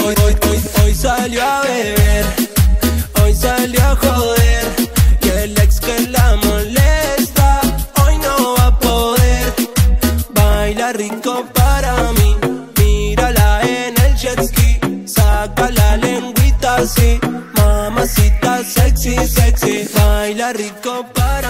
Hoy salió a beber, hoy salió a joder, y el ex que la molesta hoy no va a poder. Baila rico para mí, mírala en el jet ski, saca la lengüita así, mamacita sexy, sexy. Baila rico para